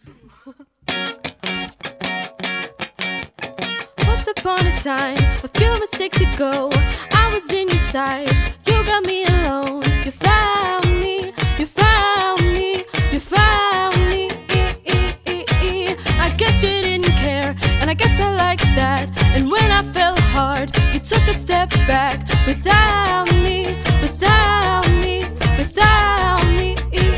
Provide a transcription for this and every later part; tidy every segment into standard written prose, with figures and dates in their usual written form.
Once upon a time, a few mistakes ago, I was in your sights. You got me alone. You found me. You found me. You found me. I guess you didn't care, and I guess I like that. And when I fell hard, you took a step back. Without me, without me, without me.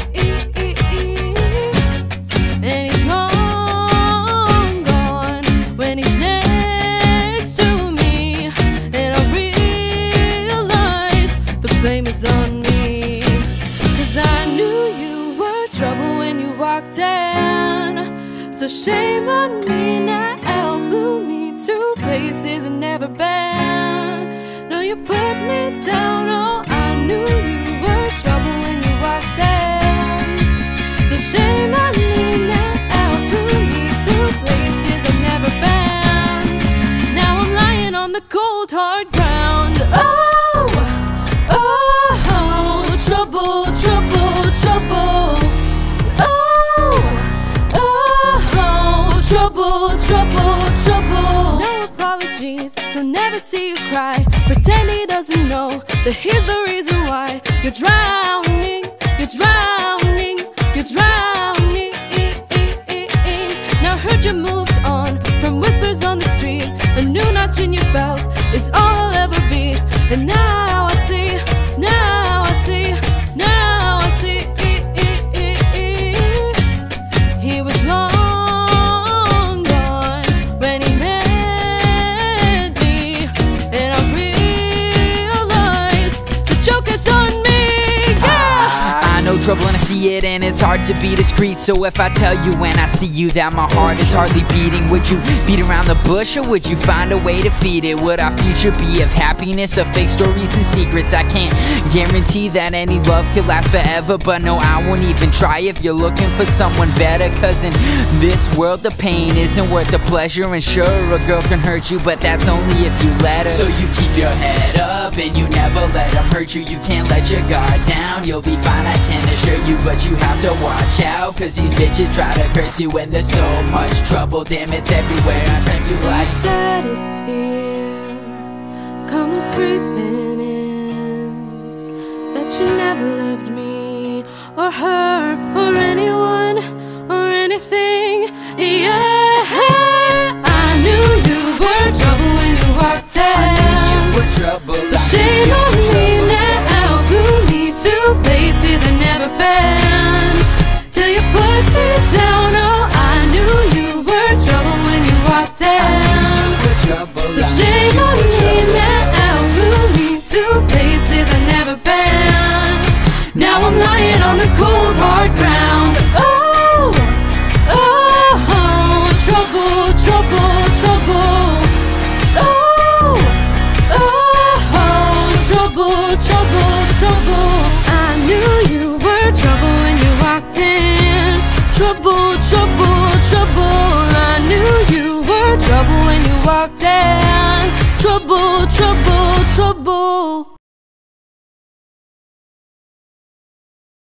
And he's long gone when he's next to me, and I realize the blame is on me. 'Cause I knew you were trouble when you walked in. So shame on me now, flew me to places I've never been. No, you put me down, oh, I knew you were trouble when you walked in. So shame on me now, flew me to places I've never been. Now I'm lying on the cold hard ground. Oh, oh, oh, trouble, trouble, trouble. Trouble, trouble, trouble. No apologies, he'll never see you cry. Pretend he doesn't know that here's the reason why. You're drowning, you're drowning, you're drowning. Now I heard you moved on from whispers on the street. A new notch in your belt is all I'll ever be. And now I see, now I see, now I see. He was long trouble and I see it, and it's hard to be discreet. So if I tell you when I see you that my heart is hardly beating, would you beat around the bush, or would you find a way to feed it? Would our future be of happiness, of fake stories and secrets? I can't guarantee that any love could last forever, but no, I won't even try if you're looking for someone better. 'Cause in this world the pain isn't worth the pleasure, and sure, a girl can hurt you, but that's only if you let her. So you keep your head up and you never let them hurt you. You can't let your guard down, you'll be fine, I can assure you. But you have to watch out, 'cause these bitches try to curse you when there's so much trouble. Damn, it's everywhere. I turn to life. The saddest fear comes creeping in, that you never loved me or her or anyone or anything. Yeah, I knew you were trouble when you walked in. So shame on me now, flew me to places I've never been. Till you put me down, oh, I knew you were trouble when you walked in. So shame on me now, flew me to places I've never been. Now I'm lying on the cold hard ground. Oh, oh, oh, trouble, trouble, trouble. Oh, oh, oh, trouble, trouble, trouble. I knew you were trouble when you walked in. Trouble, trouble, trouble. I knew you were trouble when you walked in. Trouble, trouble, trouble.